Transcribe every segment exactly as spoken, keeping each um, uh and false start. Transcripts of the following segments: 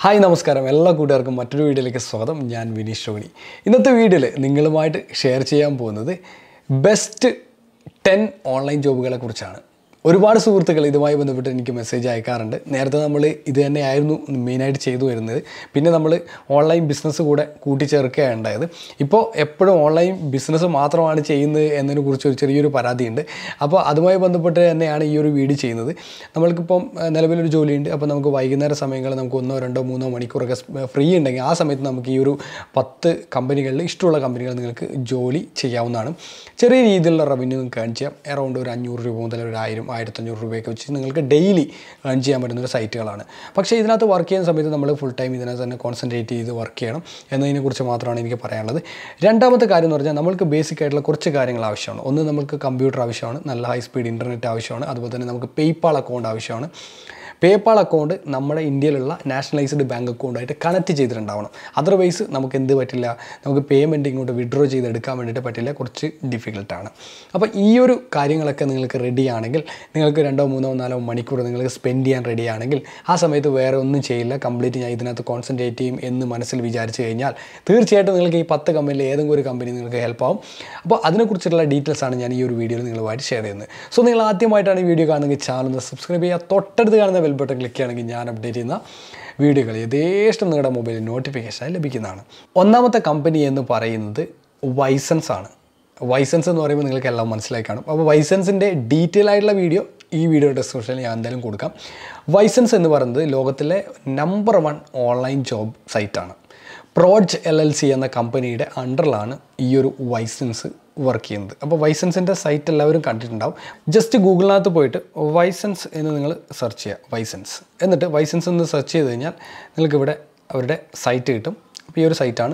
Hi നമസ്കാരം എല്ലാ കൂട്ടുകാർക്കും മറ്റൊരു വീഡിയോയിലേക്ക് സ്വാഗതം. ഞാൻ വിനീഷ് റോഹിണി. ഇന്നത്തെ വീഡിയോയിൽ നിങ്ങളുമായിട്ട് ഷെയർ ചെയ്യാൻ പോകുന്നത് ബെസ്റ്റ് ടെൻ ഓൺലൈൻ ജോബുകളെ കുറിച്ചാണ്. ഒരുപാട് സുഹൃത്തുക്കൾ ഇതുമായി ബന്ധപ്പെട്ട് എനിക്ക് മെസ്സേജ് അയക്കാറുണ്ട്. നേരത്തെ നമ്മൾ ഇത് തന്നെയായിരുന്നു മെയിനായിട്ട് ചെയ്തു വരുന്നത്. പിന്നെ നമ്മൾ ഓൺലൈൻ ബിസിനസ് കൂടെ കൂട്ടിച്ചേർക്കുകയാണ് ഉണ്ടായത്. ഇപ്പോൾ എപ്പോഴും ഓൺലൈൻ ബിസിനസ് മാത്രമാണ് ചെയ്യുന്നത് എന്നതിനെ കുറിച്ച് ഒരു ചെറിയൊരു പരാതിയുണ്ട്. അപ്പോൾ അതുമായി ബന്ധപ്പെട്ട് തന്നെയാണ് ഈ ഒരു വീഡിയോ ചെയ്യുന്നത്. നമ്മൾക്കിപ്പം നിലവിലൊരു ജോലിയുണ്ട്. അപ്പോൾ നമുക്ക് വൈകുന്നേര സമയങ്ങളിൽ നമുക്ക് ഒന്നോ രണ്ടോ മൂന്നോ മണിക്കൂറൊക്കെ ഫ്രീ ഉണ്ടെങ്കിൽ ആ സമയത്ത് നമുക്ക് ഈ ഒരു പത്ത് കമ്പനികളിൽ ഇഷ്ടമുള്ള കമ്പനികൾ നിങ്ങൾക്ക് ജോലി ചെയ്യാവുന്നതാണ്. ചെറിയ രീതിയിലുള്ള റവന്യൂ നിങ്ങൾക്ക് ഏൺ ചെയ്യാം. അറൗണ്ട് ഒരു അഞ്ഞൂറ് രൂപ മുതൽ ഒരു ആയിരം ആയിരത്തഞ്ഞൂറ് രൂപയൊക്കെ വെച്ച് നിങ്ങൾക്ക് ഡെയിലി ഏൺ ചെയ്യാൻ പറ്റുന്ന ഒരു സൈറ്റുകളാണ്. പക്ഷേ ഇതിനകത്ത് വർക്ക് ചെയ്യുന്ന സമയത്ത് നമ്മൾ ഫുൾ ടൈം ഇതിനകത്ത് തന്നെ കോൺസെൻട്രേറ്റ് ചെയ്ത് വർക്ക് ചെയ്യണം എന്നതിനെക്കുറിച്ച് മാത്രമാണ് എനിക്ക് പറയാനുള്ളത്. രണ്ടാമത്തെ കാര്യം എന്ന് പറഞ്ഞാൽ നമ്മൾക്ക് ബേസിക് ആയിട്ടുള്ള കുറച്ച് കാര്യങ്ങൾ ആവശ്യമാണ്. ഒന്ന്, നമുക്ക് കമ്പ്യൂട്ടർ ആവശ്യമാണ്, നല്ല ഹൈ സ്പീഡ് ഇൻ്റർനെറ്റ് ആവശ്യമാണ്, അതുപോലെ തന്നെ നമുക്ക് പേയ്പാൽ അക്കൗണ്ട് ആവശ്യമാണ്. പേയ്പാൽ അക്കൗണ്ട് നമ്മുടെ ഇന്ത്യയിലുള്ള നാഷണലൈസ്ഡ് ബാങ്ക് അക്കൗണ്ടായിട്ട് കണക്ട് ചെയ്തിട്ടുണ്ടാവണം. അതർവൈസ് നമുക്ക് എന്ത് പറ്റില്ല, നമുക്ക് പേയ്മെൻറ്റ് ഇങ്ങോട്ട് വിഡ്രോ ചെയ്തെടുക്കാൻ വേണ്ടിയിട്ട് പറ്റില്ല, കുറച്ച് ഡിഫിക്കൽട്ടാണ്. അപ്പോൾ ഈ ഒരു കാര്യങ്ങളൊക്കെ നിങ്ങൾക്ക് റെഡി ആണെങ്കിൽ, നിങ്ങൾക്ക് രണ്ടോ മൂന്നോ നാലോ മണിക്കൂർ നിങ്ങൾക്ക് സ്പെൻഡ് ചെയ്യാൻ റെഡി ആണെങ്കിൽ ആ സമയത്ത് വേറെ ഒന്നും ചെയ്യില്ല, കംപ്ലീറ്റ് ഞാൻ ഇതിനകത്ത് കോൺസെൻട്രേറ്റ് ചെയ്യും എന്ന് മനസ്സിൽ വിചാരിച്ച് കഴിഞ്ഞാൽ തീർച്ചയായിട്ടും നിങ്ങൾക്ക് ഈ പത്ത് കമ്പനിയിൽ ഏതെങ്കിലും ഒരു കമ്പനി നിങ്ങൾക്ക് ഹെൽപ്പ് ആവും. അപ്പോൾ അതിനെക്കുറിച്ചുള്ള ഡീറ്റെയിൽസാണ് ഞാൻ ഈ ഒരു വീഡിയോയിൽ നിങ്ങളുമായിട്ട് ഷെയർ ചെയ്യുന്നത്. സോ നിങ്ങൾ ആദ്യമായിട്ടാണ് ഈ വീഡിയോ കാണുന്നത്, ചാനൽ സബ്സ്ക്രൈബ് ചെയ്യുക, തൊട്ടടുത്ത് കാണുന്ന ബട്ടൺ ക്ലിക്ക് ചെയ്യുകയാണെങ്കിൽ ഞാൻ അപ്ഡേറ്റ് ചെയ്യുന്ന വീഡിയോകൾ യഥേഷ്ടം നിങ്ങളുടെ മൊബൈലിൽ നോട്ടിഫിക്കേഷനായി ലഭിക്കുന്നതാണ്. ഒന്നാമത്തെ കമ്പനി എന്ന് പറയുന്നത് വൈസൻസ് ആണ്. വൈസൻസ് എന്ന് പറയുമ്പോൾ നിങ്ങൾക്ക് എല്ലാം മനസ്സിലായി കാണും. അപ്പോൾ വൈസൻസിൻ്റെ ഡീറ്റെയിൽ ആയിട്ടുള്ള വീഡിയോ ഈ വീഡിയോ ഡിസ്ക്രിപ്ഷനിൽ ഞാൻ എന്തായാലും കൊടുക്കാം. വൈസൻസ് എന്ന് പറയുന്നത് ലോകത്തിലെ നമ്പർ വൺ ഓൺലൈൻ ജോബ് സൈറ്റാണ്. പ്രോജ് എൽ എൽ സി എന്ന കമ്പനിയുടെ അണ്ടറിലാണ് ഈ ഒരു വൈസൻസ് വർക്ക് ചെയ്യുന്നത്. അപ്പോൾ വൈസൻസിൻ്റെ സൈറ്റ് എല്ലാവരും കണ്ടിട്ടുണ്ടാവും. ജസ്റ്റ് ഗൂഗിളിനകത്ത് പോയിട്ട് വൈസൻസ് എന്ന് നിങ്ങൾ സെർച്ച് ചെയ്യുക, വൈസൻസ്. എന്നിട്ട് വൈസൻസ് എന്ന് സെർച്ച് ചെയ്ത് കഴിഞ്ഞാൽ നിങ്ങൾക്കിവിടെ അവരുടെ സൈറ്റ് കിട്ടും. അപ്പോൾ ഈ ഒരു സൈറ്റാണ്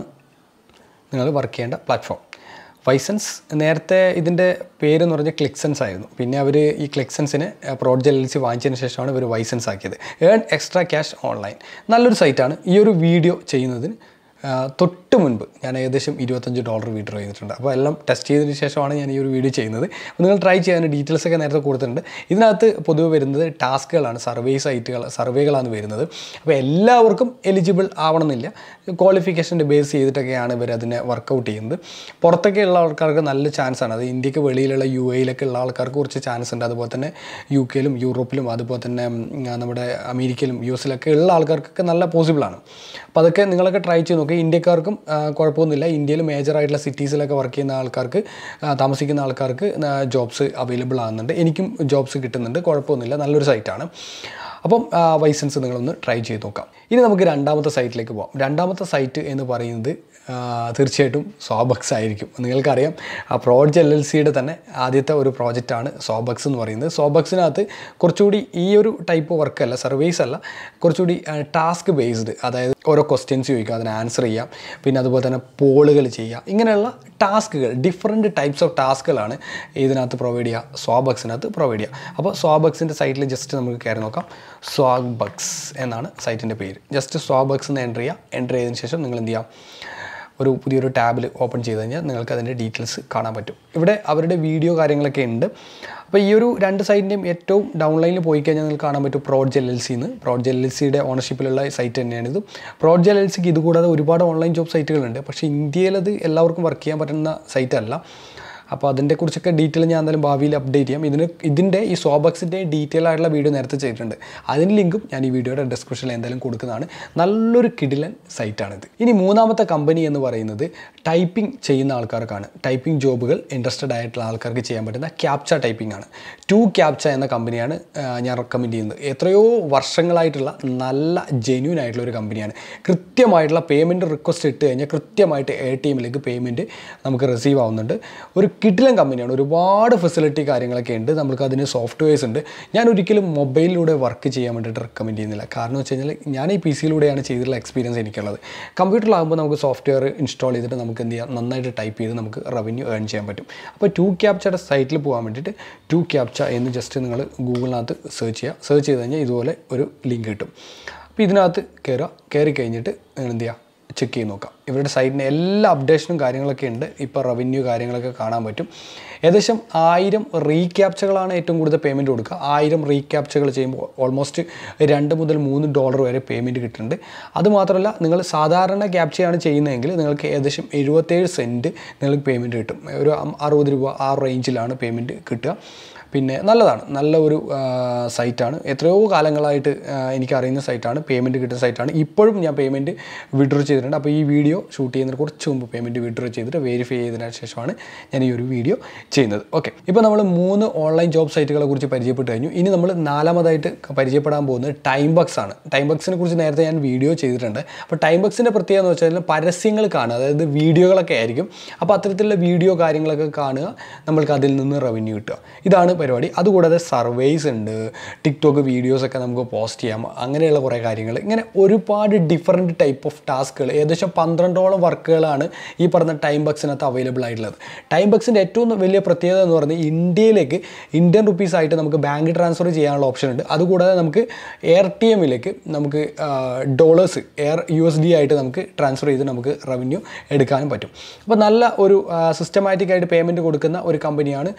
നിങ്ങൾ വർക്ക് ചെയ്യേണ്ട പ്ലാറ്റ്ഫോം. വൈസൻസ് നേരത്തെ ഇതിൻ്റെ പേരെന്ന് പറഞ്ഞാൽ ക്ലിക്സെൻസ് ആയിരുന്നു. പിന്നെ അവർ ഈ ക്ലിക്സെൻസിന് പ്രോജ് എൽ എൽ സി വാങ്ങിച്ചതിന് ശേഷമാണ് ഇവർ വൈസൻസ് ആക്കിയത്. ഏൺ എക്സ്ട്രാ ക്യാഷ് ഓൺലൈൻ, നല്ലൊരു സൈറ്റാണ്. ഈ ഒരു വീഡിയോ ചെയ്യുന്നതിന് തൊട്ട് മുൻപ് ഞാൻ ഏകദേശം ഇരുപത്തഞ്ച് ഡോളർ വിഡ്രോ ചെയ്തിട്ടുണ്ട്. അപ്പോൾ എല്ലാം ടെസ്റ്റ് ചെയ്തതിന് ശേഷമാണ് ഞാൻ ഈ ഒരു വീഡിയോ ചെയ്യുന്നത്. അപ്പോൾ നിങ്ങൾ ട്രൈ ചെയ്യാൻ ഡീറ്റെയിൽസൊക്കെ നേരത്തെ കൊടുത്തിട്ടുണ്ട്. ഇതിനകത്ത് പൊതുവെ വരുന്നത് ടാസ്കുകളാണ്, സർവേ സൈറ്റുകൾ സർവേകളാണ് വരുന്നത്. അപ്പോൾ എല്ലാവർക്കും എലിജിബിൾ ആവണമെന്നില്ല, ക്വാളിഫിക്കേഷൻ്റെ ബേസ് ചെയ്തിട്ടൊക്കെയാണ് ഇവർ അതിനെ വർക്കൗട്ട് ചെയ്യുന്നത്. പുറത്തൊക്കെ ഉള്ള ആൾക്കാർക്ക് നല്ല ചാൻസ് ആണ്. അത് ഇന്ത്യക്ക് വെളിയിലുള്ള യു എയിലൊക്കെ ഉള്ള ആൾക്കാർക്ക് കുറച്ച് ചാൻസ് ഉണ്ട്. അതുപോലെ തന്നെ യു കെയിലും യൂറോപ്പിലും അതുപോലെ തന്നെ നമ്മുടെ അമേരിക്കയിലും യു എസിലൊക്കെ ഉള്ള ആൾക്കാർക്കൊക്കെ നല്ല പോസിബിളാണ്. അപ്പോൾ അതൊക്കെ നിങ്ങളൊക്കെ ട്രൈ ചെയ്ത് നോക്കുക. ഇന്ത്യക്കാർക്കും കുഴപ്പമൊന്നുമില്ല. ഇന്ത്യയിൽ മേജറായിട്ടുള്ള സിറ്റീസിലൊക്കെ വർക്ക് ചെയ്യുന്ന ആൾക്കാർക്ക്, താമസിക്കുന്ന ആൾക്കാർക്ക് ജോബ്സ് അവൈലബിൾ ആകുന്നുണ്ട്. എനിക്കും ജോബ്സ് കിട്ടുന്നുണ്ട്, കുഴപ്പമൊന്നുമില്ല, നല്ലൊരു സൈറ്റാണ്. അപ്പം വൈസൻസ് നിങ്ങളൊന്ന് ട്രൈ ചെയ്ത് നോക്കാം. ഇനി നമുക്ക് രണ്ടാമത്തെ സൈറ്റിലേക്ക് പോകാം. രണ്ടാമത്തെ സൈറ്റ് എന്ന് പറയുന്നത് തീർച്ചയായിട്ടും സോബക്സ് ആയിരിക്കും. നിങ്ങൾക്കറിയാം, പ്രോജ് എൽ എൽ സിയുടെ തന്നെ ആദ്യത്തെ ഒരു പ്രോജക്റ്റാണ് സോബക്സ് എന്ന് പറയുന്നത്. സോബക്സിനകത്ത് കുറച്ചുകൂടി ഈ ഒരു ടൈപ്പ് വർക്കല്ല, സർവീസ് അല്ല, കുറച്ചുകൂടി ടാസ്ക് ബേസ്ഡ്, അതായത് ഓരോ ക്വസ്റ്റ്യൻസ് ചോദിക്കുക, അതിന് ആൻസർ ചെയ്യാം, പിന്നെ അതുപോലെ തന്നെ പോളുകൾ ചെയ്യുക, ഇങ്ങനെയുള്ള ടാസ്കുകൾ, ഡിഫറെൻറ്റ് ടൈപ്സ് ഓഫ് ടാസ്കുകളാണ് ഇതിനകത്ത് പ്രൊവൈഡ് ചെയ്യുക, സോബക്സിനകത്ത് പ്രൊവൈഡ് ചെയ്യുക. അപ്പോൾ സോബക്സിൻ്റെ സൈറ്റിൽ ജസ്റ്റ് നമുക്ക് കയറി നോക്കാം. സോബക്സ് എന്നാണ് സൈറ്റിൻ്റെ പേര്. ജസ്റ്റ് സോബക്സ് എന്ന് എൻ്റർ ചെയ്യുക. എൻ്റർ ചെയ്തതിന് ശേഷം നിങ്ങൾ എന്ത് ചെയ്യാം, ഒരു പുതിയൊരു ടാബിൽ ഓപ്പൺ ചെയ്ത് കഴിഞ്ഞാൽ നിങ്ങൾക്ക് അതിൻ്റെ ഡീറ്റെയിൽസ് കാണാൻ പറ്റും. ഇവിടെ അവരുടെ വീഡിയോ കാര്യങ്ങളൊക്കെ ഉണ്ട്. അപ്പോൾ ഈ ഒരു രണ്ട് സൈറ്റിൻ്റെയും ഏറ്റവും ഡൗൺലൈനിൽ പോയി കഴിഞ്ഞാൽ നിങ്ങൾക്ക് കാണാൻ പറ്റും പ്രോജ് എൽ എൽ സി എന്ന്. പ്രോജ് എൽ എൽ സിയുടെ ഓണർഷിപ്പിലുള്ള സൈറ്റ് തന്നെയാണിത്. പ്രോജ് എൽ എൽ സിക്ക് ഇതുകൂടാതെ ഒരുപാട് ഓൺലൈൻ ജോബ് സൈറ്റുകളുണ്ട്. പക്ഷേ ഇന്ത്യയിലത് എല്ലാവർക്കും വർക്ക് ചെയ്യാൻ പറ്റുന്ന സൈറ്റല്ല. അപ്പോൾ അതിനെക്കുറിച്ചൊക്കെ ഡീറ്റെയിൽ ഞാൻ എന്തായാലും ഭാവിയിൽ അപ്ഡേറ്റ് ചെയ്യാം. ഇതിന് ഇതിൻ്റെ ഈ സോബക്സിൻ്റെ ഡീറ്റെയിൽ ആയിട്ടുള്ള വീഡിയോ നേരത്തെ ചെയ്തിട്ടുണ്ട്. അതിന് ലിങ്കും ഞാൻ ഈ വീഡിയോയുടെ ഡിസ്ക്രിപ്ഷനിൽ എന്തായാലും കൊടുക്കുന്നതാണ്. നല്ലൊരു കിടിലൻ സൈറ്റാണിത്. ഇനി മൂന്നാമത്തെ കമ്പനി എന്ന് പറയുന്നത് ടൈപ്പിംഗ് ചെയ്യുന്ന ആൾക്കാർക്കാണ്. ടൈപ്പിംഗ് ജോബുകൾ ഇൻട്രസ്റ്റഡ് ആയിട്ടുള്ള ആൾക്കാർക്ക് ചെയ്യാൻ പറ്റുന്ന ക്യാപ്ച ടൈപ്പിംഗ് ആണ്. ടു ക്യാപ്ച എന്ന കമ്പനിയാണ് ഞാൻ റെക്കമെൻഡ് ചെയ്യുന്നത്. എത്രയോ വർഷങ്ങളായിട്ടുള്ള നല്ല ജെന്യൂൻ ആയിട്ടുള്ള ഒരു കമ്പനിയാണ്. കൃത്യമായിട്ടുള്ള പേയ്മെൻറ്റ് റിക്വസ്റ്റ് ഇട്ട് കഴിഞ്ഞാൽ കൃത്യമായിട്ട് എ ടി എമ്മിലേക്ക് പേയ്മെൻറ്റ് നമുക്ക് റിസീവ് ആവുന്നുണ്ട്. ഒരു കിടിലൻ കമ്പനിയാണ്. ഒരുപാട് ഫെസിലിറ്റി കാര്യങ്ങളൊക്കെ ഉണ്ട്. നമുക്ക് അതിന് സോഫ്റ്റ്വെയർസ് ഉണ്ട്. ഞാൻ ഒരിക്കലും മൊബൈലിലൂടെ വർക്ക് ചെയ്യാൻ വേണ്ടിയിട്ട് റെക്കമെൻഡ് ചെയ്യുന്നില്ല. കാരണം വെച്ച് കഴിഞ്ഞാൽ ഞാൻ ഈ പി സിയിലൂടെയാണ് ചെയ്തിട്ടുള്ള എക്സ്പീരിയൻസ് എനിക്കുള്ളത്. കമ്പ്യൂട്ടറിലാകുമ്പോൾ നമുക്ക് സോഫ്റ്റ്വെയർ ഇൻസ്റ്റാൾ ചെയ്തിട്ട് നമുക്ക് എന്ത് ചെയ്യാം, നന്നായിട്ട് ടൈപ്പ് ചെയ്ത് നമുക്ക് റവന്യൂ ഏൺ ചെയ്യാൻ പറ്റും. അപ്പോൾ ടു ക്യാപ്ചയുടെ സൈറ്റിൽ പോകാൻ വേണ്ടിയിട്ട് ടു ക്യാപ്ച എന്ന് ജസ്റ്റ് നിങ്ങൾ ഗൂഗിളിനകത്ത് സെർച്ച് ചെയ്യുക. സെർച്ച് ചെയ്ത് കഴിഞ്ഞാൽ ഇതുപോലെ ഒരു ലിങ്ക് കിട്ടും. അപ്പോൾ ഇതിനകത്ത് കയറുക. കയറി കഴിഞ്ഞിട്ട് നിങ്ങൾ എന്ത് ചെയ്യുക, ചെക്ക് ചെയ്ത് നോക്കാം. ഇവരുടെ സൈറ്റിന് എല്ലാ അപ്ഡേഷനും കാര്യങ്ങളൊക്കെ ഉണ്ട്. ഇപ്പോൾ റവന്യൂ കാര്യങ്ങളൊക്കെ കാണാൻ പറ്റും. ഏകദേശം ആയിരം റീക്യാപ്ചകളാണ് ഏറ്റവും കൂടുതൽ പേയ്മെൻറ്റ് കൊടുക്കുക. ആയിരം റീക്യാപ്ചകൾ ചെയ്യുമ്പോൾ ഓൾമോസ്റ്റ് രണ്ട് മുതൽ മൂന്ന് ഡോളർ വരെ പേയ്മെൻറ്റ് കിട്ടുന്നുണ്ട്. അതുമാത്രമല്ല, നിങ്ങൾ സാധാരണ ക്യാപ്ചയാണ് ചെയ്യുന്നതെങ്കിൽ നിങ്ങൾക്ക് ഏകദേശം എഴുപത്തേഴ് സെൻറ്റ് നിങ്ങൾക്ക് പേയ്മെൻറ്റ് കിട്ടും. ഒരു അറുപത് രൂപ ആ റേഞ്ചിലാണ് പേയ്മെൻറ്റ് കിട്ടുക. പിന്നെ നല്ലതാണ്, നല്ല ഒരു സൈറ്റാണ്. എത്രയോ കാലങ്ങളായിട്ട് എനിക്കറിയുന്ന സൈറ്റാണ്, പേയ്മെൻറ്റ് കിട്ടുന്ന സൈറ്റാണ്. ഇപ്പോഴും ഞാൻ പേയ്മെൻറ്റ് വിഡ്രോ ചെയ്തിട്ടുണ്ട്. അപ്പോൾ ഈ വീഡിയോ ഷൂട്ട് ചെയ്യുന്നതിന് കുറച്ച് മുമ്പ് പേയ്മെൻറ്റ് വിഡ്രോ ചെയ്തിട്ട് വെരിഫൈ ചെയ്തതിന് ശേഷമാണ് ഞാൻ ഈ ഒരു വീഡിയോ ചെയ്യുന്നത്. ഓക്കെ, ഇപ്പോൾ നമ്മൾ മൂന്ന് ഓൺലൈൻ ജോബ് സൈറ്റുകളെ കുറിച്ച് പരിചയപ്പെട്ട് കഴിഞ്ഞു. ഇനി നമ്മൾ നാലാമതായിട്ട് പരിചയപ്പെടാൻ പോകുന്നത് ടൈം ബക്സ് ആണ്. ടൈം ബക്സിനെ കുറിച്ച് നേരത്തെ ഞാൻ വീഡിയോ ചെയ്തിട്ടുണ്ട്. അപ്പോൾ ടൈം ബക്സിൻ്റെ പ്രത്യേകത എന്ന് വെച്ചാൽ പരസ്യങ്ങൾ കാണുക, അതായത് വീഡിയോകളൊക്കെ ആയിരിക്കും. അപ്പോൾ അത്തരത്തിലുള്ള വീഡിയോ കാര്യങ്ങളൊക്കെ കാണുക, നമ്മൾക്ക് അതിൽ നിന്ന് റവന്യൂ കിട്ടുക. ഇതാണ് പരിപാടി. അതുകൂടാതെ സർവേസ് ഉണ്ട്, ടിക്ടോക്ക് വീഡിയോസൊക്കെ നമുക്ക് പോസ്റ്റ് ചെയ്യാം, അങ്ങനെയുള്ള കുറേ കാര്യങ്ങൾ. ഇങ്ങനെ ഒരുപാട് ഡിഫറെൻറ്റ് ടൈപ്പ് ഓഫ് ടാസ്കുകൾ, ഏകദേശം പന്ത്രണ്ടോളം വർക്കുകളാണ് ഈ പറഞ്ഞ ടൈം ബക്സിനകത്ത് അവൈലബിൾ ആയിട്ടുള്ളത്. ടൈം ബക്സിൻ്റെ ഏറ്റവും വലിയ പ്രത്യേകത എന്ന് പറഞ്ഞാൽ ഇന്ത്യയിലേക്ക് ഇന്ത്യൻ റുപ്പീസ് ആയിട്ട് നമുക്ക് ബാങ്ക് ട്രാൻസ്ഫർ ചെയ്യാനുള്ള ഓപ്ഷൻ ഉണ്ട്. അതുകൂടാതെ നമുക്ക് എയർ ടി എമ്മിലേക്ക് നമുക്ക് ഡോളേഴ്സ് എയർ യു എസ് ഡി ആയിട്ട് നമുക്ക് ട്രാൻസ്ഫർ ചെയ്ത് നമുക്ക് റവന്യൂ എടുക്കാനും പറ്റും. അപ്പോൾ നല്ല ഒരു സിസ്റ്റമാറ്റിക് ആയിട്ട് പേയ്മെൻറ്റ് കൊടുക്കുന്ന ഒരു കമ്പനിയാണ്.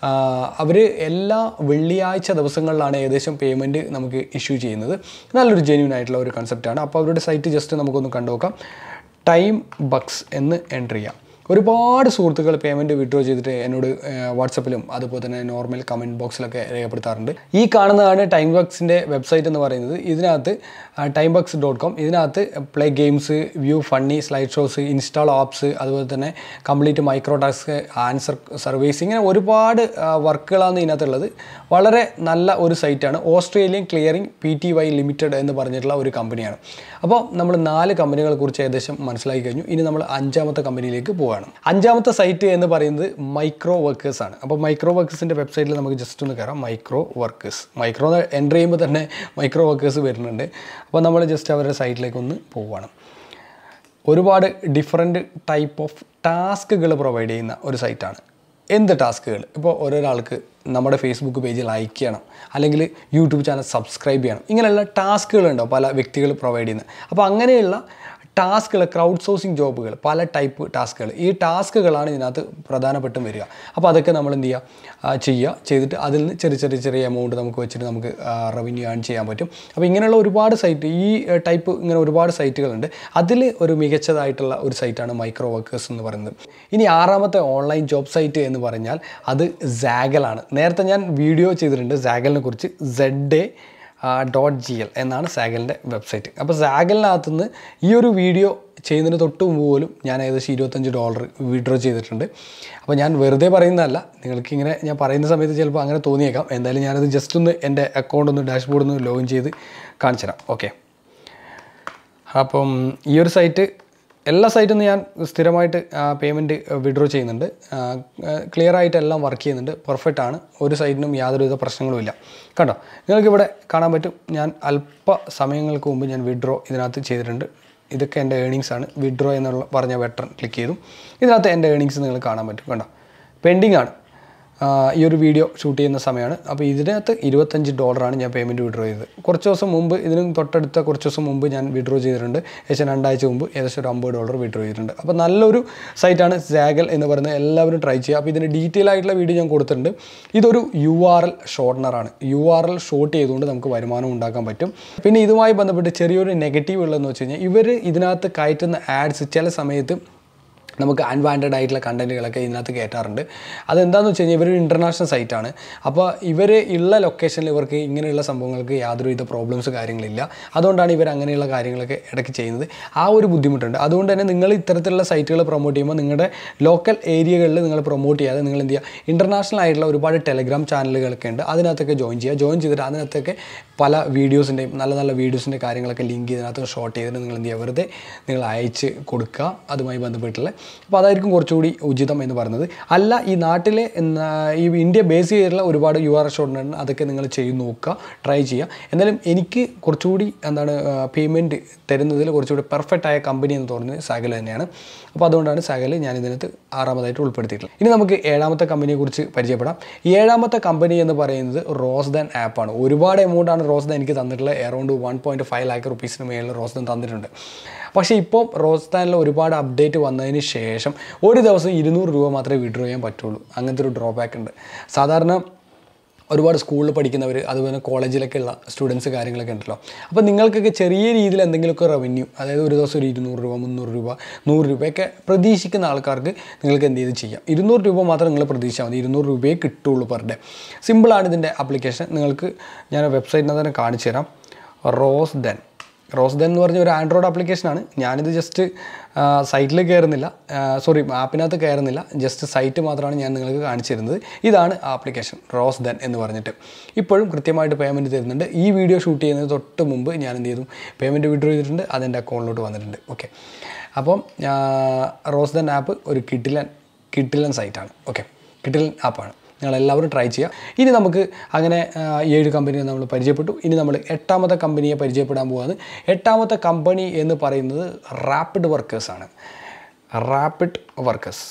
അവർ എല്ലാ വെള്ളിയാഴ്ച ദിവസങ്ങളിലാണ് ഏകദേശം പേയ്മെൻറ്റ് നമുക്ക് ഇഷ്യൂ ചെയ്യുന്നത്. നല്ലൊരു ജെന്യൂൻ ആയിട്ടുള്ള ഒരു കൺസെപ്റ്റാണ്. അപ്പോൾ അവരുടെ സൈറ്റ് ജസ്റ്റ് നമുക്കൊന്ന് കണ്ടുനോക്കാം. ടൈം ബക്സ് എന്ന് എൻ്റർ ചെയ്യാം. ഒരുപാട് സുഹൃത്തുക്കൾ പേയ്മെൻറ്റ് വിഡ്രോ ചെയ്തിട്ട് എന്നോട് വാട്സപ്പിലും അതുപോലെ തന്നെ നോർമൽ കമൻറ്റ് ബോക്സിലൊക്കെ രേഖപ്പെടുത്താറുണ്ട്. ഈ കാണുന്നതാണ് ടൈം ബക്സിൻ്റെ വെബ്സൈറ്റ് എന്ന് പറയുന്നത്. ഇതിനകത്ത് ടൈം ബക്സ് ഡോട്ട് കോം, ഇതിനകത്ത് play games, view funny slide shows, install apps, അതുപോലെ തന്നെ complete micro task, answer service, ഇങ്ങനെ ഒരുപാട് വർക്കുകളാണ് ഇതിനകത്തുള്ളത്. വളരെ നല്ല ഒരു സൈറ്റാണ്. Australian clearing P T Y limited എന്ന് പറഞ്ഞിട്ടുള്ള ഒരു കമ്പനിയാണ്. അപ്പോൾ നമ്മൾ നാല് കമ്പനികളെ കുറിച്ച് ഏകദേശം മനസ്സിലാക്കി കഴിഞ്ഞു. ഇനി നമ്മൾ അഞ്ചാമത്തെ കമ്പനിയിലേക്ക് പോകാം. അഞ്ചാമത്തെ സൈറ്റ് എന്ന് പറയുന്നത് മൈക്രോ വർക്കേഴ്സ് ആണ്. അപ്പോൾ മൈക്രോ വർക്കേഴ്സിൻ്റെ വെബ്സൈറ്റിൽ നമുക്ക് ജസ്റ്റ് ഒന്ന് കയറാം. മൈക്രോ വർക്കേഴ്സ്, മൈക്രോ എൻ്റർ ചെയ്യുമ്പോൾ തന്നെ മൈക്രോ വർക്കേഴ്സ് വരുന്നുണ്ട്. അപ്പോൾ നമ്മൾ ജസ്റ്റ് അവരുടെ സൈറ്റിലേക്ക് ഒന്ന് പോവുകയാണ്. ഒരുപാട് ഡിഫറെൻറ്റ് ടൈപ്പ് ഓഫ് ടാസ്കുകൾ പ്രൊവൈഡ് ചെയ്യുന്ന ഒരു സൈറ്റാണ്. എന്ത് ടാസ്കുകൾ? ഇപ്പോൾ ഓരോരാൾക്ക് നമ്മുടെ ഫേസ്ബുക്ക് പേജ് ലൈക്ക് ചെയ്യണം, അല്ലെങ്കിൽ യൂട്യൂബ് ചാനൽ സബ്സ്ക്രൈബ് ചെയ്യണം, ഇങ്ങനെയുള്ള ടാസ്കുകളുണ്ടോ പല വ്യക്തികൾ പ്രൊവൈഡ് ചെയ്യുന്നത്. അപ്പോൾ അങ്ങനെയുള്ള ടാസ്കുകൾ, ക്രൗഡ് സോഴ്സിങ് ജോബുകൾ, പല ടൈപ്പ് ടാസ്കുകൾ, ഈ ടാസ്കുകളാണ് ഇതിനകത്ത് പ്രധാനപ്പെട്ടും വരിക. അപ്പോൾ അതൊക്കെ നമ്മൾ എന്ത് ചെയ്യുക ചെയ്യുക ചെയ്തിട്ട് അതിൽ നിന്ന് ചെറിയ ചെറിയ ചെറിയ എമൗണ്ട് നമുക്ക് വെച്ചിട്ട് നമുക്ക് റവന്യൂ ഏൺ ചെയ്യാൻ പറ്റും. അപ്പോൾ ഇങ്ങനെയുള്ള ഒരുപാട് സൈറ്റ്, ഈ ടൈപ്പ് ഇങ്ങനെ ഒരുപാട് സൈറ്റുകളുണ്ട്. അതിൽ ഒരു മികച്ചതായിട്ടുള്ള ഒരു സൈറ്റാണ് മൈക്രോ വർക്കേഴ്സ് എന്ന് പറയുന്നത്. ഇനി ആറാമത്തെ ഓൺലൈൻ ജോബ് സൈറ്റ് എന്ന് പറഞ്ഞാൽ അത് സാഗലാണ്. നേരത്തെ ഞാൻ വീഡിയോ ചെയ്തിട്ടുണ്ട് സാഗലിനെ കുറിച്ച്. Z A dot G L എന്നാണ് സാഗലിൻ്റെ വെബ്സൈറ്റ്. അപ്പോൾ സാഗലിനകത്ത് നിന്ന് ഈ ഒരു വീഡിയോ ചെയ്യുന്നതിന് തൊട്ട് മുമ്പ് പോലും ഞാൻ ഏകദേശം ഇരുപത്തഞ്ച് ഡോളർ വിഡ്രോ ചെയ്തിട്ടുണ്ട്. അപ്പോൾ ഞാൻ വെറുതെ പറയുന്നതല്ല, നിങ്ങൾക്കിങ്ങനെ ഞാൻ പറയുന്ന സമയത്ത് ചിലപ്പോൾ അങ്ങനെ തോന്നിയേക്കാം. എന്തായാലും ഞാനത് ജസ്റ്റ് ഒന്ന് എൻ്റെ അക്കൗണ്ട് ഒന്ന് ഡാഷ്ബോർഡിൽ നിന്ന് ലോഗിൻ ചെയ്ത് കാണിച്ചു തരാം. ഓക്കെ, അപ്പം ഈ ഒരു സൈറ്റ്, എല്ലാ സൈറ്റിൽ നിന്ന് ഞാൻ സ്ഥിരമായിട്ട് പേയ്മെൻറ്റ് വിഡ്രോ ചെയ്യുന്നുണ്ട്. ക്ലിയർ ആയിട്ട് എല്ലാം വർക്ക് ചെയ്യുന്നുണ്ട്. പെർഫെക്റ്റ് ആണ്. ഒരു സൈറ്റിനും യാതൊരുവിധ പ്രശ്നങ്ങളുമില്ല. കണ്ടോ, നിങ്ങൾക്കിവിടെ കാണാൻ പറ്റും. ഞാൻ അല്പ സമയങ്ങൾക്ക് മുമ്പ് ഞാൻ വിഡ്രോ ഇതിനകത്ത് ചെയ്തിട്ടുണ്ട്. ഇതൊക്കെ എൻ്റെ ഏണിങ്സ് ആണ്. വിഡ്രോ എന്നുള്ള പറഞ്ഞ ബട്ടൺ ക്ലിക്ക് ചെയ്തു. ഇതിനകത്ത് എൻ്റെ ഏണിങ്സ് നിങ്ങൾ കാണാൻ പറ്റും. കണ്ടോ, പെൻഡിങ് ആണ്. ഈ ഒരു വീഡിയോ ഷൂട്ട് ചെയ്യുന്ന സമയമാണ്. അപ്പോൾ ഇതിനകത്ത് ഇരുപത്തഞ്ച് ഡോളറാണ് ഞാൻ പേയ്മെൻറ്റ് വിഡ്രോ ചെയ്തത്. കുറച്ച് ദിവസം മുമ്പ്, ഇതിനും തൊട്ടടുത്ത കുറച്ച് ദിവസം മുമ്പ് ഞാൻ വിഡ്രോ ചെയ്തിട്ടുണ്ട്. ഏകദേശം രണ്ടാഴ്ച മുമ്പ് ഏകദേശം ഒരു അമ്പത് ഡോളർ വിഡ്രോ ചെയ്തിട്ടുണ്ട്. അപ്പോൾ നല്ലൊരു സൈറ്റാണ് സാഗൽ എന്ന് പറയുന്നത്. എല്ലാവരും ട്രൈ ചെയ്യുക. അപ്പോൾ ഇതിന് ഡീറ്റെയിൽ ആയിട്ടുള്ള വീഡിയോ ഞാൻ കൊടുത്തിട്ടുണ്ട്. ഇതൊരു യു ആർ എൽ ഷോർട്ടനറാണ്. യു ആർ എൽ ഷോർട്ട് ചെയ്തുകൊണ്ട് നമുക്ക് വരുമാനം ഉണ്ടാക്കാൻ പറ്റും. പിന്നെ ഇതുമായി ബന്ധപ്പെട്ട് ചെറിയൊരു നെഗറ്റീവ് ഉള്ളതെന്ന് വെച്ച് കഴിഞ്ഞാൽ ഇവർ ഇതിനകത്ത് കയറ്റുന്ന ആഡ്സ് ചില സമയത്ത് നമുക്ക് അൺവാണ്ടഡ് ആയിട്ടുള്ള കണ്ടൻറ്റുകളൊക്കെ ഇതിനകത്ത് കയറ്റാറുണ്ട്. അതെന്താണെന്ന് വെച്ച് കഴിഞ്ഞാൽ ഇവരൊരു ഇൻ്റർനാഷണൽ സൈറ്റാണ്. അപ്പോൾ ഇവർ ഉള്ള ലൊക്കേഷനിൽ ഇവർക്ക് ഇങ്ങനെയുള്ള സംഭവങ്ങൾക്ക് യാതൊരുവിധ പ്രോബ്ലംസ് കാര്യങ്ങളില്ല. അതുകൊണ്ടാണ് ഇവർ അങ്ങനെയുള്ള കാര്യങ്ങളൊക്കെ ഇടയ്ക്ക് ചെയ്യുന്നത്. ആ ഒരു ബുദ്ധിമുട്ടുണ്ട്. അതുകൊണ്ട് തന്നെ നിങ്ങൾ ഇത്തരത്തിലുള്ള സൈറ്റുകൾ പ്രൊമോട്ട് ചെയ്യുമ്പോൾ നിങ്ങളുടെ ലോക്കൽ ഏരിയകളിൽ നിങ്ങൾ പ്രൊമോട്ട് ചെയ്യാതെ നിങ്ങൾ എന്ത് ചെയ്യുക, ഇൻ്റർനാഷണൽ ആയിട്ടുള്ള ഒരുപാട് ടെലഗ്രാം ചാനലുകളൊക്കെ ഉണ്ട്, അതിനകത്തൊക്കെ ജോയിൻ ചെയ്യുക. ജോയിൻ ചെയ്തിട്ട് അതിനകത്തൊക്കെ പല വീഡിയോസിൻ്റെയും നല്ല നല്ല വീഡിയോസിൻ്റെ കാര്യങ്ങളൊക്കെ ലിങ്ക് ഇതിനകത്ത് ഷോർട്ട് ചെയ്തിട്ട് നിങ്ങൾ എന്ത് ചെയ്യുക, വെറുതെ നിങ്ങൾ അയച്ച് കൊടുക്കുക. അതുമായി ബന്ധപ്പെട്ടുള്ള അപ്പോൾ അതായിരിക്കും കുറച്ചുകൂടി ഉചിതം എന്ന് പറയുന്നത്. അല്ല ഈ നാട്ടിലെ ഈ ഇന്ത്യ ബേസ് ചെയ്തിട്ടുള്ള ഒരുപാട് യു ആർ എസ് ഉണ്ട്, അതൊക്കെ നിങ്ങൾ ചെയ്ത് നോക്കുക, ട്രൈ ചെയ്യുക. എന്നാലും എനിക്ക് കുറച്ചുകൂടി എന്താണ് പേയ്മെൻറ്റ് തരുന്നതിൽ കുറച്ചുകൂടി പെർഫെക്റ്റ് ആയ കമ്പനി എന്ന് തോന്നുന്നത് സാഗൽ തന്നെയാണ്. അപ്പോൾ അതുകൊണ്ടാണ് സാഗൽ ഞാൻ ഇതിനകത്ത് ആറാമതായിട്ട് ഉൾപ്പെടുത്തിയിട്ടുള്ളത്. ഇനി നമുക്ക് ഏഴാമത്തെ കമ്പനിയെക്കുറിച്ച് പരിചയപ്പെടാം. ഏഴാമത്തെ കമ്പനി എന്ന് പറയുന്നത് റോസ്ദൻ ആപ്പാണ്. ഒരുപാട് എമൗണ്ടാണ് റോസ്ദൻ എനിക്ക് തന്നിട്ടുള്ളത്. Around one point five lakh റുപ്പീസിന് മേളിൽ റോസ്ദൻ തന്നിട്ടുണ്ട്. പക്ഷേ ഇപ്പോൾ റോസ്ദനിൽ ഒരുപാട് അപ്ഡേറ്റ് വന്നതിന് ശേഷം ഒരു ദിവസം ഇരുന്നൂറ് രൂപ മാത്രമേ വിഡ്രോ ചെയ്യാൻ പറ്റുള്ളൂ. അങ്ങനത്തെ ഒരു ഡ്രോബാക്ക് ഉണ്ട്. സാധാരണ ഒരുപാട് സ്കൂളിൽ പഠിക്കുന്നവർ, അതുപോലെ കോളേജിലൊക്കെ ഉള്ള സ്റ്റുഡൻസ് കാര്യങ്ങളൊക്കെ ഉണ്ടല്ലോ. അപ്പോൾ നിങ്ങൾക്കൊക്കെ ചെറിയ രീതിയിൽ എന്തെങ്കിലുമൊക്കെ റവന്യൂ, അതായത് ഒരു ദിവസം ഒരു ഇരുന്നൂറ് രൂപ മുന്നൂറ് രൂപ നൂറ് രൂപയൊക്കെ പ്രതീക്ഷിക്കുന്ന ആൾക്കാർക്ക് നിങ്ങൾക്ക് എന്ത് ചെയ്ത് ചെയ്യാം. ഇരുന്നൂറ് രൂപ മാത്രം നിങ്ങൾ പ്രതീക്ഷിച്ചാൽ മതി. ഇരുന്നൂറ് രൂപയെ കിട്ടുള്ളൂ പെർ ഡേ. സിമ്പിളാണ് ഇതിൻ്റെ ആപ്ലിക്കേഷൻ. നിങ്ങൾക്ക് ഞാൻ വെബ്സൈറ്റിനകത്ത് തന്നെ കാണിച്ചു തരാം. റോസ്ദൻ റോസ്ദൻ എന്ന് പറഞ്ഞ ഒരു ആൻഡ്രോയിഡ് ആപ്ലിക്കേഷനാണ്. ഞാനിത് ജസ്റ്റ് സൈറ്റിൽ കയറുന്നില്ല, സോറി ആപ്പിനകത്ത് കയറുന്നില്ല, ജസ്റ്റ് സൈറ്റ് മാത്രമാണ് ഞാൻ നിങ്ങൾക്ക് കാണിച്ചു തരുന്നത്. ഇതാണ് ആപ്ലിക്കേഷൻ റോസ്ദൻ എന്ന് പറഞ്ഞിട്ട്. ഇപ്പോഴും കൃത്യമായിട്ട് പേയ്മെൻറ്റ് തരുന്നുണ്ട്. ഈ വീഡിയോ ഷൂട്ട് ചെയ്യുന്നത് തൊട്ട് മുമ്പ് ഞാൻ എന്ത് ചെയ്തു, പേയ്മെൻറ്റ് വിഡ്രോ ചെയ്തിട്ടുണ്ട്, അതെൻ്റെ അക്കൗണ്ടിലോട്ട് വന്നിട്ടുണ്ട്. ഓക്കെ, അപ്പം റോസ്ദൻ ആപ്പ് ഒരു കിഡിലൻ കിഡിലൻ സൈറ്റാണ്. ഓക്കെ, കിഡിലൻ ആപ്പാണ്. നിങ്ങളെല്ലാവരും ട്രൈ ചെയ്യുക. ഇനി നമുക്ക് അങ്ങനെ ഏഴ് കമ്പനിയെ നമ്മൾ പരിചയപ്പെട്ടു. ഇനി നമ്മൾ എട്ടാമത്തെ കമ്പനിയെ പരിചയപ്പെടാൻ പോകുന്നത്. എട്ടാമത്തെ കമ്പനി എന്ന് പറയുന്നത് റാപ്പിഡ് വർക്കേഴ്സാണ്. Rapid workers.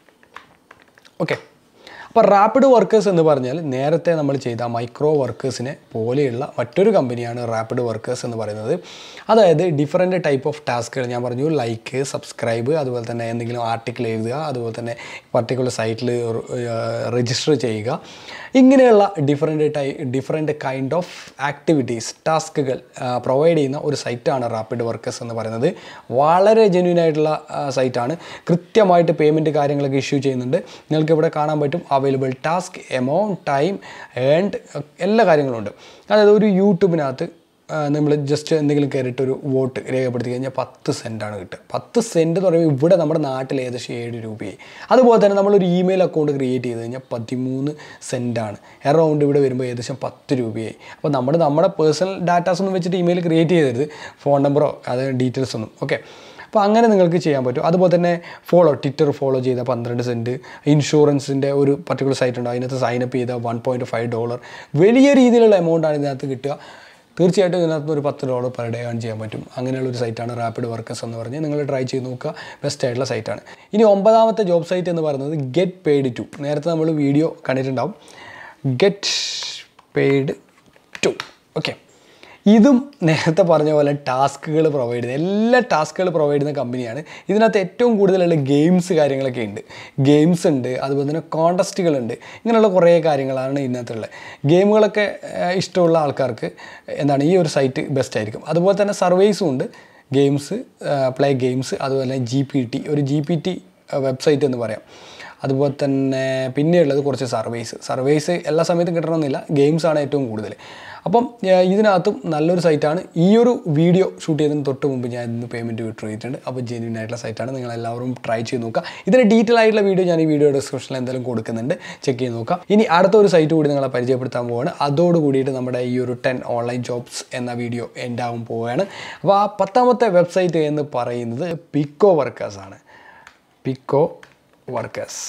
ഓക്കെ, അപ്പോൾ റാപ്പിഡ് വർക്കേഴ്സ് എന്ന് പറഞ്ഞാൽ നേരത്തെ നമ്മൾ ചെയ്ത മൈക്രോ വർക്കേഴ്സിനെ പോലെയുള്ള മറ്റൊരു കമ്പനിയാണ് റാപ്പിഡ് വർക്കേഴ്സ് എന്ന് പറയുന്നത്. അതായത് ഡിഫറെൻറ്റ് ടൈപ്പ് ഓഫ് ടാസ്കുകൾ ഞാൻ പറഞ്ഞു, ലൈക്ക്, സബ്സ്ക്രൈബ്, അതുപോലെ തന്നെ എന്തെങ്കിലും ആർട്ടിക്കിൾ എഴുതുക, അതുപോലെ തന്നെ പർട്ടിക്കുലർ സൈറ്റിൽ രജിസ്റ്റർ ചെയ്യുക, ഇങ്ങനെയുള്ള different ty different kind of activities, ടാസ്കുകൾ പ്രൊവൈഡ് ചെയ്യുന്ന ഒരു സൈറ്റാണ് റാപ്പിഡ് വർക്കേഴ്സ് എന്ന് പറയുന്നത്. വളരെ ജെന്യൂൻ ആയിട്ടുള്ള സൈറ്റാണ്. കൃത്യമായിട്ട് പേയ്മെൻറ്റ് കാര്യങ്ങളൊക്കെ ഇഷ്യൂ ചെയ്യുന്നുണ്ട്. നിങ്ങൾക്ക് ഇവിടെ കാണാൻ പറ്റും available task, amount, time, earned, എല്ലാ കാര്യങ്ങളും ഉണ്ട്. അതായത് ഒരു യൂട്യൂബിനകത്ത് നമ്മൾ ജസ്റ്റ് എന്തെങ്കിലും കയറിയിട്ട് ഒരു വോട്ട് രേഖപ്പെടുത്തി കഴിഞ്ഞാൽ പത്ത് സെൻറ്റാണ് കിട്ടുക. പത്ത് സെൻറ്റ് എന്ന് പറയുമ്പോൾ ഇവിടെ നമ്മുടെ നാട്ടിൽ ഏകദേശം ഏഴ് രൂപയായി. അതുപോലെ തന്നെ നമ്മളൊരു ഇമെയിൽ അക്കൗണ്ട് ക്രിയേറ്റ് ചെയ്ത് കഴിഞ്ഞാൽ പതിമൂന്ന് സെൻറ്റാണ്. എറൗണ്ട് ഇവിടെ വരുമ്പോൾ ഏകദേശം പത്ത് രൂപയായി. അപ്പോൾ നമ്മൾ നമ്മുടെ പേഴ്സണൽ ഡാറ്റാസ് ഒന്നും വെച്ചിട്ട് ഇമെയിൽ ക്രിയേറ്റ് ചെയ്തരുത്, ഫോൺ നമ്പറോ അത് ഡീറ്റെയിൽസ് ഒന്നും. ഓക്കെ, അപ്പോൾ അങ്ങനെ നിങ്ങൾക്ക് ചെയ്യാൻ പറ്റും. അതുപോലെ തന്നെ ഫോളോ ട്വിറ്റർ ഫോളോ ചെയ്ത പന്ത്രണ്ട് സെൻറ്റ്, ഇൻഷുറൻസിൻ്റെ ഒരു പർട്ടിക്കുലർ സൈറ്റ് ഉണ്ട്, അതിനകത്ത് സൈനപ്പ് ചെയ്ത വൺ പോയിൻറ്റ് ഫൈവ് ഡോളർ, വലിയ രീതിയിലുള്ള എമൗണ്ടാണ് ഇതിനകത്ത് കിട്ടുക. തീർച്ചയായിട്ടും ഇതിനകത്ത് ഒരു പത്ത് ഡോളർ പെർ ഡേ ഏൺ ചെയ്യാൻ പറ്റും. അങ്ങനെയുള്ളൊരു സൈറ്റാണ് റാപ്പിഡ് വർക്കേഴ്സ് എന്ന് പറഞ്ഞ് നിങ്ങൾ ട്രൈ ചെയ്ത് നോക്കുക. ബെസ്റ്റ് ആയിട്ടുള്ള സൈറ്റാണ്. ഇനി ഒമ്പതാമത്തെ ജോബ് സൈറ്റ് എന്ന് പറയുന്നത് ഗെറ്റ് പെയ്ഡ് ടു. നേരത്തെ നമ്മൾ വീഡിയോ കണ്ടിട്ടുണ്ടാവും, ഗെറ്റ് പെയ്ഡ് ടു. ഓക്കെ, ഇതും നേരത്തെ പറഞ്ഞ പോലെ ടാസ്കുകൾ പ്രൊവൈഡ് ചെയ്യുന്ന എല്ലാ ടാസ്കുകൾ പ്രൊവൈഡ് ചെയ്യുന്ന കമ്പനിയാണ്. ഇതിനകത്ത് ഏറ്റവും കൂടുതലുള്ള ഗെയിംസ് കാര്യങ്ങളൊക്കെ ഉണ്ട്. ഗെയിംസ് ഉണ്ട്, അതുപോലെ തന്നെ കോൺടെസ്റ്റുകളുണ്ട്. ഇങ്ങനെയുള്ള കുറേ കാര്യങ്ങളാണ് ഇതിനകത്തുള്ളത്. ഗെയിമുകളൊക്കെ ഇഷ്ടമുള്ള ആൾക്കാർക്ക് എന്താണ് ഈ ഒരു സൈറ്റ് ബെസ്റ്റ് ആയിരിക്കും. അതുപോലെ തന്നെ സർവേസും ഉണ്ട്, ഗെയിംസ്, പ്ലേ ഗെയിംസ്, അതുപോലെ ജി പി ടി, ഒരു ജി പി ടി വെബ്സൈറ്റ് എന്ന് പറയാം. അതുപോലെ തന്നെ പിന്നെയുള്ളത് കുറച്ച് സർവേസ്. സർവേസ് എല്ലാ സമയത്തും കിട്ടണമെന്നില്ല, ഗെയിംസാണ് ഏറ്റവും കൂടുതൽ. അപ്പം ഇതിനകത്തും നല്ലൊരു സൈറ്റാണ്. ഈ ഒരു വീഡിയോ ഷൂട്ട് ചെയ്തതിന് തൊട്ട് മുമ്പ് ഞാൻ ഇന്ന് പേയ്മെൻറ്റ് വിഡ്രോ ചെയ്തിട്ടുണ്ട്. അപ്പോൾ ജെന്യൂൻ ആയിട്ടുള്ള സൈറ്റാണ്. നിങ്ങളെല്ലാവരും ട്രൈ ചെയ്ത് നോക്കുക. ഇതിന് ഡീറ്റെയിൽ ആയിട്ടുള്ള വീഡിയോ ഞാൻ ഈ വീഡിയോ ഡിസ്ക്രിപ്ഷനിൽ എന്തായാലും കൊടുക്കുന്നുണ്ട്, ചെക്ക് ചെയ്ത് നോക്കാം. ഇനി അടുത്ത ഒരു സൈറ്റ് കൂടി നിങ്ങളെ പരിചയപ്പെടുത്താൻ പോവുകയാണ്. അതോട് കൂടിയിട്ട് നമ്മുടെ ഈ ഒരു ടെൻ ഓൺലൈൻ ജോബ്സ് എന്ന വീഡിയോ എൻഡ് ആവാൻ പോവുകയാണ്. അപ്പോൾ ആ പത്താമത്തെ വെബ്സൈറ്റ് എന്ന് പറയുന്നത് പിക്കോ വർക്കേഴ്സാണ്. പിക്കോ വർക്കേഴ്സ്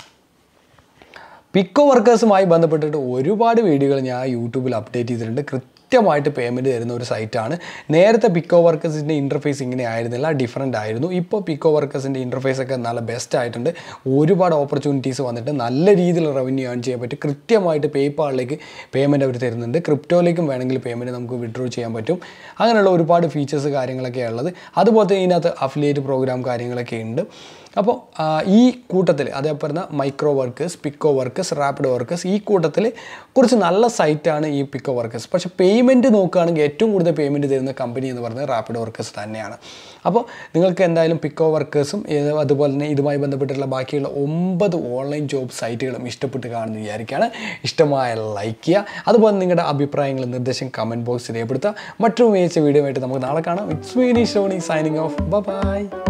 പിക്കോ വർക്കേഴ്സുമായി ബന്ധപ്പെട്ടിട്ട് ഒരുപാട് വീഡിയോകൾ ഞാൻ യൂട്യൂബിൽ അപ്ഡേറ്റ് ചെയ്തിട്ടുണ്ട്. കൃത്യമായിട്ട് പേയ്മെൻറ്റ് തരുന്ന ഒരു സൈറ്റാണ്. നേരത്തെ പിക്കോ വർക്കേഴ്സിൻ്റെ ഇൻ്റർഫേസ് ഇങ്ങനെ ആയിരുന്നില്ല, ഡിഫറൻ്റ് ആയിരുന്നു. ഇപ്പോൾ പിക്കോ വർക്കേഴ്സിൻ്റെ ഇൻ്റർഫേസ് ഒക്കെ നല്ല ബെസ്റ്റ് ആയിട്ടുണ്ട്. ഒരുപാട് ഓപ്പർച്യൂണിറ്റീസ് വന്നിട്ട് നല്ല രീതിയിൽ റവന്യൂ ഏൺ ചെയ്യാൻ പറ്റും. കൃത്യമായിട്ട് പേയ്പാളിലേക്ക് പേയ്മെൻറ്റ് അവർ തരുന്നുണ്ട്. ക്രിപ്റ്റോയിലേക്കും വേണമെങ്കിൽ പേയ്മെൻറ്റ് നമുക്ക് വിഡ്രോ ചെയ്യാൻ പറ്റും. അങ്ങനെയുള്ള ഒരുപാട് ഫീച്ചേഴ്സ് കാര്യങ്ങളൊക്കെ ഉള്ളത്. അതുപോലെ തന്നെ ഇതിനകത്ത് അഫിലിയേറ്റ് പ്രോഗ്രാം കാര്യങ്ങളൊക്കെ ഉണ്ട്. അപ്പോൾ ഈ കൂട്ടത്തിൽ അതേപോലെ micro workers, pico workers, rapid workers, ഈ കൂട്ടത്തിൽ കുറച്ച് നല്ല സൈറ്റാണ് ഈ പിക്കോ വർക്കേഴ്സ്. പക്ഷേ പേയ്മെൻറ്റ് നോക്കുകയാണെങ്കിൽ ഏറ്റവും കൂടുതൽ പേയ്മെൻറ്റ് തരുന്ന കമ്പനി എന്ന് പറയുന്നത് റാപ്പിഡ് വർക്കേഴ്സ് തന്നെയാണ്. അപ്പോൾ നിങ്ങൾക്ക് എന്തായാലും പിക്കോ വർക്കേഴ്സും അതുപോലെ തന്നെ ഇതുമായി ബന്ധപ്പെട്ടുള്ള ബാക്കിയുള്ള ഒമ്പത് ഓൺലൈൻ ജോബ് സൈറ്റുകളും ഇഷ്ടപ്പെട്ട് കാണുന്ന വിചാരിക്കുകയാണ്. ഇഷ്ടമായ ലൈക്ക് ചെയ്യുക. അതുപോലെ നിങ്ങളുടെ അഭിപ്രായങ്ങൾ, നിർദ്ദേശം കമൻറ്റ് ബോക്സിൽ രേഖപ്പെടുത്തുക. മറ്റൊരു മികച്ച വീഡിയോ ആയിട്ട് നമുക്ക് നാളെ കാണാം. It's Vineesh, signing off. Bye by.